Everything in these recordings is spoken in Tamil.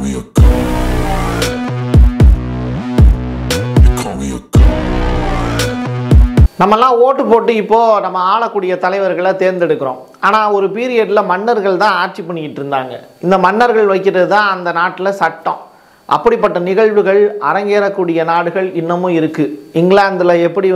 me a god. You call me a god. நம்மெல்லாம் ஓட்டு போட்டு இப்போது நம்ம ஆளக்கூடிய தலைவர்களை தேர்ந்தெடுக்கிறோம். ஆனால் ஒரு பீரியடில் மன்னர்கள் தான் ஆட்சி பண்ணிக்கிட்டு இருந்தாங்க. இந்த மன்னர்கள் வைக்கிறது தான் அந்த நாட்டில் சட்டம். அப்படிப்பட்ட நிகழ்வுகள் அரங்கேறக்கூடிய நாடுகள் இன்னமும் இருக்குது. இங்கிலாந்தில் எப்படி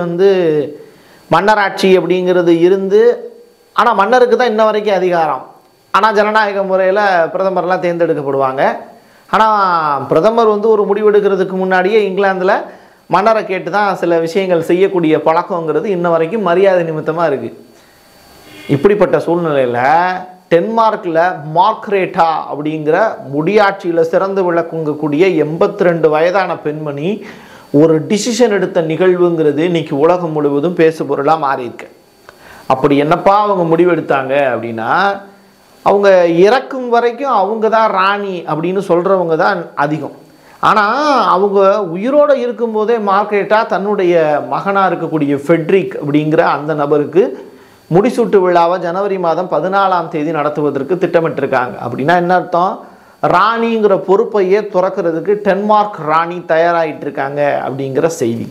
மன்னராட்சி அப்படிங்கிறது இருந்து, ஆனால் மன்னருக்கு தான் இன்ன வரைக்கும் அதிகாரம். ஆனால் ஜனநாயக முறையில் பிரதமர்லாம் தேர்ந்தெடுக்கப்படுவாங்க. ஆனால் பிரதமர் ஒரு முடிவெடுக்கிறதுக்கு முன்னாடியே இங்கிலாந்தில் மன்னரை கேட்டு தான் சில விஷயங்கள் செய்யக்கூடிய பழக்கங்கிறது இன்ன வரைக்கும் மரியாதை நிமித்தமாக இருக்குது. இப்படிப்பட்ட சூழ்நிலையில் டென்மார்க்கில் மார்க்ரேட்டா அப்படிங்கிற முடியாட்சியில் சிறந்து விளக்கக்கூடிய 82 வயதான பெண்மணி ஒரு டிசிஷன் எடுத்த நிகழ்வுங்கிறது இன்றைக்கி உலகம் முழுவதும் பேசுபொருளாக மாறியிருக்கு. அப்படி என்னப்பா அவங்க முடிவெடுத்தாங்க அப்படின்னா, அவங்க இறக்கும் வரைக்கும் அவங்க தான் ராணி அப்படின்னு சொல்கிறவங்க தான் அதிகம். ஆனால் அவங்க உயிரோடு இருக்கும்போதே மார்க்ரேட்டா தன்னுடைய மகனாக இருக்கக்கூடிய ஃபெட்ரிக் அப்படிங்கிற அந்த நபருக்கு முடிசூட்டு விழாவை ஜனவரி மாதம் 14ஆம் தேதி நடத்துவதற்கு திட்டமிட்டிருக்காங்க. அப்படின்னா என்ன அர்த்தம்? ராணிங்கிற பொறுப்பையே துறக்கிறதுக்கு டென்மார்க் ராணி தயாராகிட்டு இருக்காங்க அப்படிங்கிற செய்தி.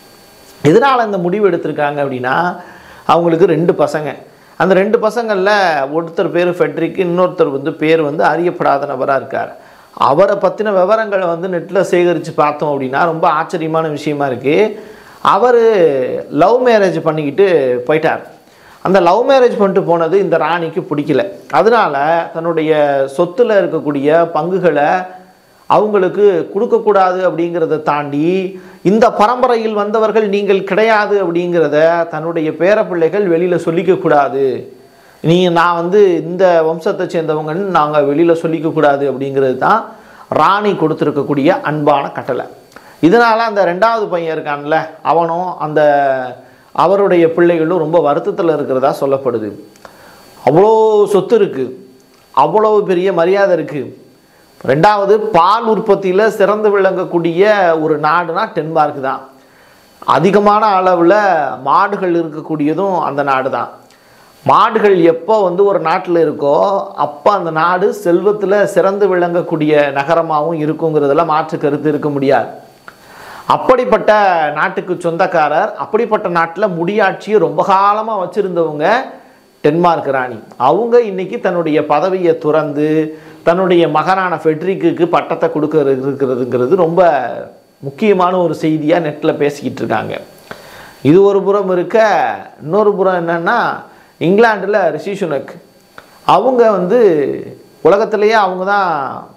எதனால் இந்த முடிவு எடுத்திருக்காங்க அப்படின்னா, அவங்களுக்கு 2 பசங்க. அந்த 2 பசங்களில் ஒருத்தர் பேர் ஃபெட்ரிக், இன்னொருத்தர் பேர் அறியப்படாத நபராக இருக்கார். அவரை பற்றின விவரங்களை நெட்டில் சேகரித்து பார்த்தோம் அப்படின்னா ரொம்ப ஆச்சரியமான விஷயமா இருக்குது. அவர் லவ் மேரேஜ் பண்ணிக்கிட்டு போயிட்டார். அந்த லவ் மேரேஜ் பண்ணிட்டு போனது இந்த ராணிக்கு பிடிக்கல. அதனால் தன்னுடைய சொத்தில் இருக்கக்கூடிய பங்குகளை அவங்களுக்கு கொடுக்கக்கூடாது அப்படிங்கிறத தாண்டி, இந்த பரம்பரையில் வந்தவர்கள் நீங்கள் கிடையாது அப்படிங்கிறத தன்னுடைய பேரப்பிள்ளைகள் வெளியில் சொல்லிக்கக்கூடாது, நான் இந்த வம்சத்தை சேர்ந்தவங்கன்னு நாங்கள் வெளியில் சொல்லிக்கக்கூடாது அப்படிங்கிறது தான் ராணி கொடுத்துருக்கக்கூடிய அன்பான கட்டளை. இதனால் அந்த 2வது பையன் இருக்கான்ல, அவனும் அவருடைய பிள்ளைகளும் ரொம்ப வருத்தத்தில் இருக்கிறதா சொல்லப்படுது. அவ்வளோ சொத்து இருக்குது, அவ்வளோ பெரிய மரியாதை இருக்குது. 2வது பால் உற்பத்தியில் சிறந்து விளங்கக்கூடிய ஒரு நாடுனா டென்மார்க் தான். அதிகமான அளவில் மாடுகள் இருக்கக்கூடியதும் அந்த நாடு தான். மாடுகள் எப்போ ஒரு நாட்டில் இருக்கோ அப்போ அந்த நாடு செல்வத்தில் சிறந்து விளங்கக்கூடிய நகரமாகவும் இருக்குங்கிறதுல மாற்று கருத்து இருக்க முடியாது. அப்படிப்பட்ட நாட்டுக்கு சொந்தக்காரர், அப்படிப்பட்ட நாட்டில் முடியாட்சியை ரொம்ப காலமாக வச்சுருந்தவங்க டென்மார்க் ராணி. அவங்க இன்றைக்கி தன்னுடைய பதவியை துறந்து தன்னுடைய மகனான ஃபெட்ரிக்கு பட்டத்தை இருக்கிறதுங்கிறது ரொம்ப முக்கியமான ஒரு செய்தியாக நெட்டில் பேசிக்கிட்டு இருக்காங்க. இது ஒரு புறம் இருக்க, இன்னொரு புறம் என்னென்னா, இங்கிலாண்டில் ரிஷி சுனக் அவங்க உலகத்திலேயே அவங்க தான்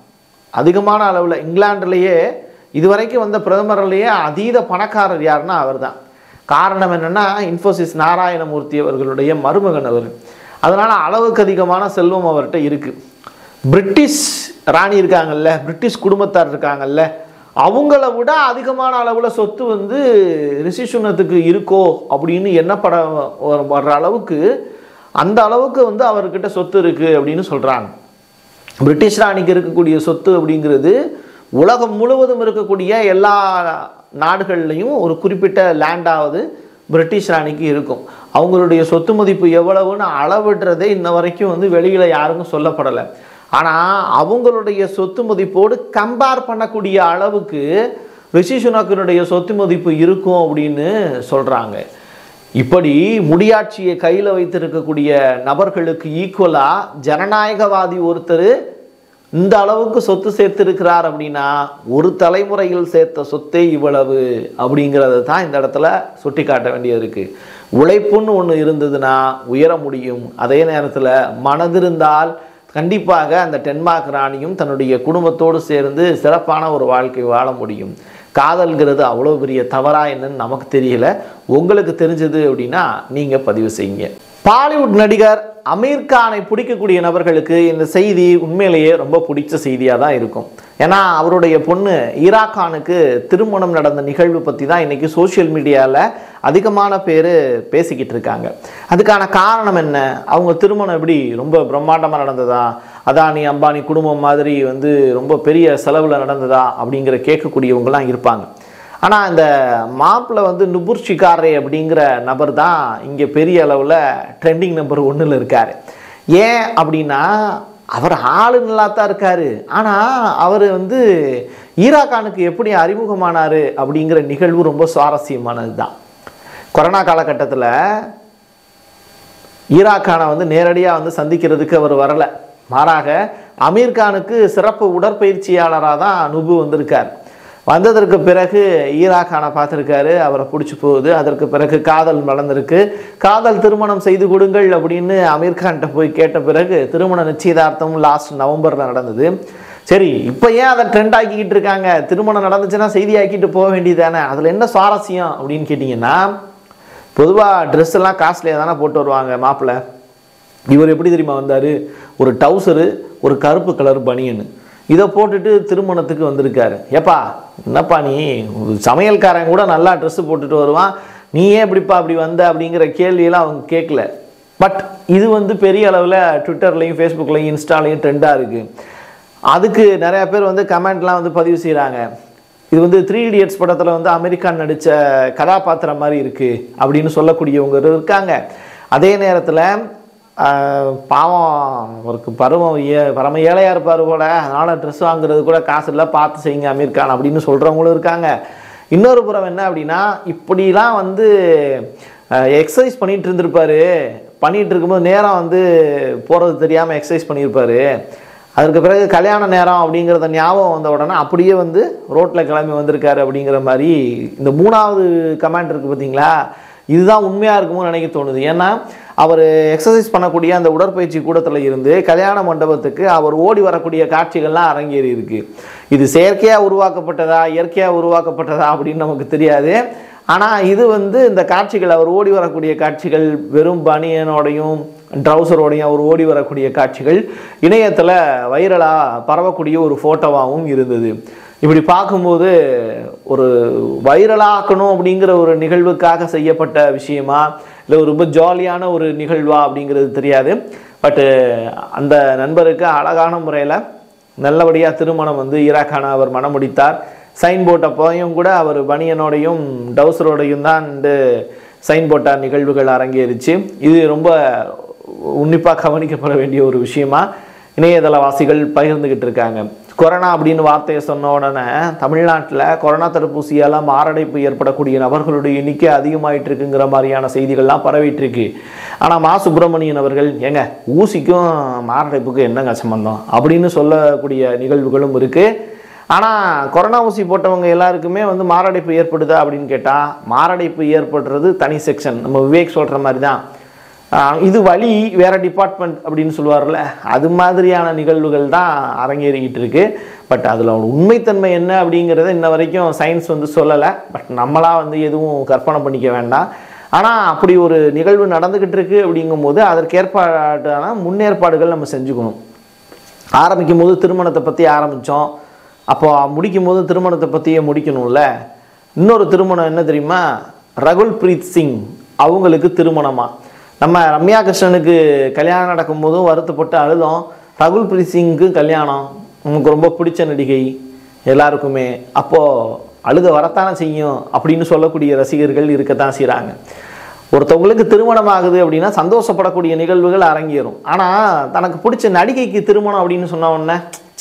அதிகமான அளவில், இங்கிலாண்டிலேயே இதுவரைக்கும் வந்த பிரதமர்லேயே அதீத பணக்காரர் யாருன்னா அவர் தான். காரணம் என்னென்னா, இன்ஃபோசிஸ் நாராயணமூர்த்தி அவர்களுடைய மருமகன் அவர். அதனால் அளவுக்கு அதிகமான செல்வம் அவர்கிட்ட இருக்குது. பிரிட்டிஷ் ராணி இருக்காங்கல்ல, பிரிட்டிஷ் குடும்பத்தார் இருக்காங்கல்ல, அவங்கள விட அதிகமான அளவில் சொத்து ரிஷி சுனத்துக்கு இருக்கோ அப்படின்னு எண்ணப்பட வர்ற அளவுக்கு, அந்த அளவுக்கு அவர்கிட்ட சொத்து இருக்குது அப்படின்னு சொல்கிறாங்க. பிரிட்டிஷ் ராணிக்கு இருக்கக்கூடிய சொத்து அப்படிங்கிறது உலகம் முழுவதும் இருக்கக்கூடிய எல்லா நாடுகள்லையும் ஒரு குறிப்பிட்ட லேண்டாவது பிரிட்டிஷ் ராணிக்கு இருக்கும். அவங்களுடைய சொத்து மதிப்பு எவ்வளவுன்னு அளவிடுறதே இன்ன வரைக்கும் வெளியில் யாருக்கும் சொல்லப்படலை. ஆனால் அவங்களுடைய சொத்து மதிப்போடு கம்பேர் பண்ணக்கூடிய அளவுக்கு ரிஷி சுனக்கினுடைய சொத்து மதிப்பு இருக்கும் அப்படின்னு சொல்கிறாங்க. இப்படி முடியாட்சியை கையில் வைத்திருக்கக்கூடிய நபர்களுக்கு ஈக்குவலாக ஜனநாயகவாதி ஒருத்தர் இந்த அளவுக்கு சொத்து சேர்த்திருக்கிறார் அப்படின்னா, ஒரு தலைமுறையில் சேர்த்த சொத்தே இவ்வளவு அப்படிங்கிறத தான் இந்த இடத்துல சுட்டி காட்ட வேண்டியது இருக்குது. உழைப்புன்னு ஒன்று இருந்ததுன்னா உயர முடியும். அதே நேரத்தில் மனதிருந்தால் கண்டிப்பாக அந்த டென்மார்க் ராணியும் தன்னுடைய குடும்பத்தோடு சேர்ந்து சிறப்பான ஒரு வாழ்க்கை வாழ முடியும். காதல்கிறது அவ்வளோ பெரிய தவறா என்னன்னு நமக்கு தெரியல. உங்களுக்கு தெரிஞ்சது அப்படின்னா நீங்கள் பதிவு செய்யுங்க. பாலிவுட் நடிகர் அமீர் கானை பிடிக்கக்கூடிய நபர்களுக்கு இந்த செய்தி உண்மையிலேயே ரொம்ப பிடிச்ச செய்தியாக தான் இருக்கும். ஏன்னா அவருடைய பொண்ணு ஈரா கானுக்கு திருமணம் நடந்த நிகழ்வு பற்றி தான் இன்றைக்கி சோஷியல் மீடியாவில் அதிகமான பேர் பேசிக்கிட்டு இருக்காங்க. அதுக்கான காரணம் என்ன? அவங்க திருமணம் எப்படி ரொம்ப பிரம்மாண்டமாக நடந்ததா, அதானி அம்பானி குடும்பம் மாதிரி ரொம்ப பெரிய செலவில் நடந்ததா அப்படிங்கிற கேட்கக்கூடியவங்களாம் இருப்பாங்க. ஆனால் இந்த மாப்பிள்ளை நுபுர் ஷிகாரே அப்படிங்கிற நபர் தான் இங்கே பெரிய அளவில் ட்ரெண்டிங் நம்பர் 1ல் இருக்கார். ஏன் அப்படின்னா, அவர் ஆளு நல்லா தான் இருக்காரு. ஆனால் அவர் வந்து ஈராக்கானுக்கு எப்படி அறிமுகமானார் அப்படிங்கிற நிகழ்வு ரொம்ப சுவாரஸ்யமானது தான். கொரோனா காலகட்டத்தில் ஈராக்கானை வந்து நேரடியாக வந்து சந்திக்கிறதுக்கு அவர் வரலை. மாறாக அமீர்கானுக்கு சிறப்பு உடற்பயிற்சியாளராக தான் நுபு வந்திருக்கார். வந்ததற்கு பிறகு ஈராக்கானை பார்த்துருக்காரு, அவரை பிடிச்சி போகுது. அதற்கு பிறகு காதல் வளர்ந்துருக்கு. காதல் திருமணம் செய்து கொடுங்கள் அப்படின்னு அமீர்கான்கிட்ட போய் கேட்ட பிறகு திருமண நிச்சயதார்த்தம் லாஸ்ட் நவம்பரில் நடந்தது. சரி, இப்போ ஏன் அதை ட்ரெண்ட் ஆக்கிக்கிட்டு இருக்காங்க? திருமணம் நடந்துச்சுன்னா செய்தி ஆக்கிட்டு போக வேண்டியதானே, அதில் என்ன சுவாரஸ்யம் அப்படின்னு கேட்டிங்கன்னா, பொதுவாக ட்ரெஸ் எல்லாம் காஸ்ட்லியாக தானே போட்டு வருவாங்க மாப்பிள்ளை. இவர் எப்படி தெரியுமா வந்தார்? ஒரு டவுசரு, ஒரு கருப்பு கலர் பனியன், இதை போட்டுட்டு திருமணத்துக்கு வந்திருக்காரு. ஏப்பா என்னப்பா நீ சமையல்காரன் கூட நல்லா ட்ரெஸ்ஸு போட்டுட்டு வருவான், நீ ஏன் இப்படிப்பா அப்படி வந்த அப்படிங்கிற கேள்வியெல்லாம் அவங்க கேட்கல. பட் இது வந்து பெரிய அளவில் ட்விட்டர்லையும் ஃபேஸ்புக்லையும் இன்ஸ்டாலையும் ட்ரெண்டாக இருக்குது. அதுக்கு நிறையா பேர் வந்து கமெண்ட்லாம் வந்து பதிவு செய்கிறாங்க. இது வந்து 3 Idiots படத்தில் வந்து அமெரிக்கான் நடித்த கதாபாத்திரம் மாதிரி இருக்குது அப்படின்னு சொல்லக்கூடியவங்க இருக்காங்க. அதே நேரத்தில் பாவம் அவருக்கு பரம ஏழையாக இருப்பார் போல், அதனால் ட்ரெஸ் வாங்குறது கூட காசு இல்லை, பார்த்து செய்யுங்க அமீர்கான் அப்படின்னு சொல்கிறவங்களும் இருக்காங்க. இன்னொரு புறம் என்ன அப்படின்னா, இப்படிலாம் வந்து எக்ஸசைஸ் பண்ணிகிட்டு இருந்திருப்பார். பண்ணிகிட்டு இருக்கும்போது நேரம் வந்து போகிறது தெரியாமல் எக்ஸசைஸ் பண்ணியிருப்பார். அதற்கு பிறகு கல்யாண நேரம் அப்படிங்கிறத ஞாபகம் வந்த உடனே அப்படியே வந்து ரோட்டில் கிளம்பி வந்திருக்காரு அப்படிங்கிற மாதிரி இந்த 3வது கமெண்ட் இருக்குது பார்த்தீங்களா, இதுதான் உண்மையாக இருக்குமோ நினைக்க தோணுது. ஏன்னா அவர் எக்ஸசைஸ் பண்ணக்கூடிய அந்த உடற்பயிற்சி கூடத்தில் இருந்து கல்யாண மண்டபத்துக்கு அவர் ஓடி வரக்கூடிய காட்சிகள்லாம் அரங்கேறி இருக்குது. இது செயற்கையாக உருவாக்கப்பட்டதா இயற்கையாக உருவாக்கப்பட்டதா அப்படின்னு நமக்கு தெரியாது. ஆனால் இது வந்து இந்த காட்சிகள், அவர் ஓடி வரக்கூடிய காட்சிகள், வெறும் பனியனோடையும் ட்ரௌசரோடையும் அவர் ஓடி வரக்கூடிய காட்சிகள் இணையத்தில் வைரலாக பரவக்கூடிய ஒரு ஃபோட்டோவாகவும் இருந்தது. இப்படி பார்க்கும்போது ஒரு வைரலாக்கணும் அப்படிங்கிற ஒரு நிகழ்வுக்காக செய்யப்பட்ட விஷயமா இல்லை ஒரு ரொம்ப ஜாலியான ஒரு நிகழ்வா அப்படிங்கிறது தெரியாது. பட்டு அந்த நண்பருக்கு அழகான முறையில் நல்லபடியாக திருமணம் வந்து ஈராக்கான அவர் மனம் முடித்தார். சைன் போட்ட போயும் கூட அவர் பனியனோடையும் டவுசரோடையும் தான் சைன் போட்ட நிகழ்வுகள் அரங்கேறிச்சு. இது ரொம்ப உன்னிப்பாக கவனிக்கப்பட வேண்டிய ஒரு விஷயமா இணையதளவாசிகள் பகிர்ந்துக்கிட்டு இருக்காங்க. கொரோனா அப்படின்னு வார்த்தையை சொன்ன உடனே தமிழ்நாட்டில் கொரோனா தடுப்பூசியால் மாரடைப்பு ஏற்படக்கூடிய நபர்களுடைய எண்ணிக்கை அதிகமாகிட்டு இருக்குங்கிற மாதிரியான செய்திகள்லாம் பரவிட்டு இருக்கு. ஆனால் மா சுப்பிரமணியன் அவர்கள் ஏங்க ஊசிக்கும் மாரடைப்புக்கும் என்னங்க சம்பந்தம் அப்படின்னு சொல்லக்கூடிய நிகழ்வுகளும் இருக்குது. ஆனால் கொரோனா ஊசி போட்டவங்க எல்லாருக்குமே வந்து மாரடைப்பு ஏற்படுதா அப்படின்னு கேட்டால், மாரடைப்பு ஏற்படுறது தனி செக்ஷன். நம்ம விவேக் சொல்கிற மாதிரி தான், இது வலி வேறு டிபார்ட்மெண்ட் அப்படின்னு சொல்லுவார்ல, அது மாதிரியான நிகழ்வுகள் தான் அரங்கேறிக்கிட்டு இருக்கு. பட் அதில் உண்மைத்தன்மை என்ன அப்படிங்கிறத இன்ன வரைக்கும் சயின்ஸ் வந்து சொல்லலை. பட் நம்மளாக வந்து எதுவும் கற்பனை பண்ணிக்க வேண்டாம். ஆனால் அப்படி ஒரு நிகழ்வு நடந்துக்கிட்டு இருக்கு அப்படிங்கும்போது அதற்கேற்பாடான முன்னேற்பாடுகள் நம்ம செஞ்சுக்கணும். ஆரம்பிக்கும் போது திருமணத்தை பற்றி ஆரம்பித்தோம், அப்போ முடிக்கும் போது திருமணத்தை பற்றியே முடிக்கணும்ல. இன்னொரு திருமணம் என்ன தெரியுமா, ரகுல் பிரீத் சிங் அவங்களுக்கு திருமணமா. நம்ம ரம்யா கிருஷ்ணனுக்கு கல்யாணம் நடக்கும்போதும் வருத்தப்பட்டு அழுதோம். ரகுல் பிரீத் சிங்க்கு கல்யாணம், நமக்கு ரொம்ப பிடிச்ச நடிகை எல்லாருக்குமே, அப்போது அழுத வரத்தானே செய்யும் அப்படின்னு சொல்லக்கூடிய ரசிகர்கள் இருக்கத்தான் செய்கிறாங்க. ஒருத்தவங்களுக்கு திருமணம் ஆகுது அப்படின்னா சந்தோஷப்படக்கூடிய நிகழ்வுகள் அரங்கேறும். ஆனால் தனக்கு பிடிச்ச நடிகைக்கு திருமணம் அப்படின்னு சொன்ன உடனே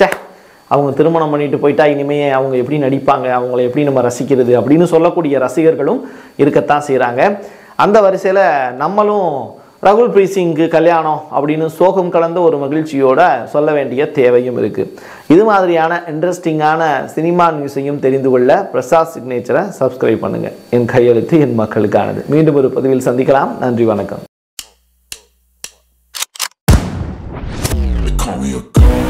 அவங்க திருமணம் பண்ணிட்டு போயிட்டா இனிமே அவங்க எப்படி நடிப்பாங்க, அவங்கள எப்படி நம்ம ரசிக்கிறது அப்படின்னு சொல்லக்கூடிய ரசிகர்களும் இருக்கத்தான் செய்கிறாங்க. அந்த வரிசையில் நம்மளும் ரகுல் பிரீத் சிங்க்கு கல்யாணம் அப்படின்னு சோகம் கலந்த ஒரு மகிழ்ச்சியோடு சொல்ல வேண்டிய தேவையும் இருக்குது. இது மாதிரியான இன்ட்ரெஸ்டிங்கான சினிமா நியூஸையும் தெரிந்து கொள்ள பிரசாத் சிக்னேச்சரை சப்ஸ்கிரைப் பண்ணுங்கள். என் கையெழுத்து என் மக்களுக்கானது. மீண்டும் ஒரு பதிவில் சந்திக்கலாம். நன்றி, வணக்கம்.